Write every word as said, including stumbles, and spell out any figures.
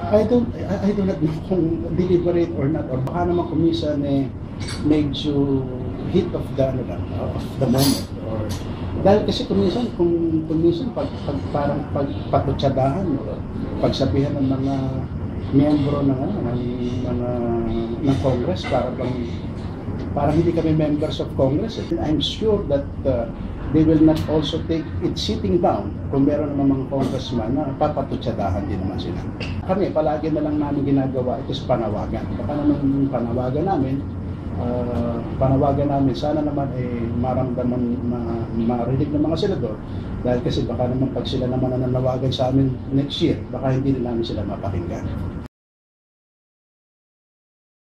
I don't, I, I do not know kung deliberate or not, or baka naman kumisan eh, medyo hit of the, ano lang, of the moment. Or, dahil kasi kumisan, kung kumisan, pag, pag, parang pagpatutsadahan, o pagsabihan ng mga miyembro ng, ano, ng, mga, ng Congress, para bang, parang hindi kami members of Congress. Eh. I'm sure that uh, they will not also take it sitting down kung meron naman mga congressman na papatutsadahan din naman sila. Kami, palagi na lang namin ginagawa ito sa panawagan. Baka naman yung panawagan namin, uh, panawagan namin, sana naman eh, maramdaman, ma, marinig ng mga senador. Dahil kasi baka naman pag sila naman nananawagan sa amin next year, baka hindi na namin sila mapakinggan.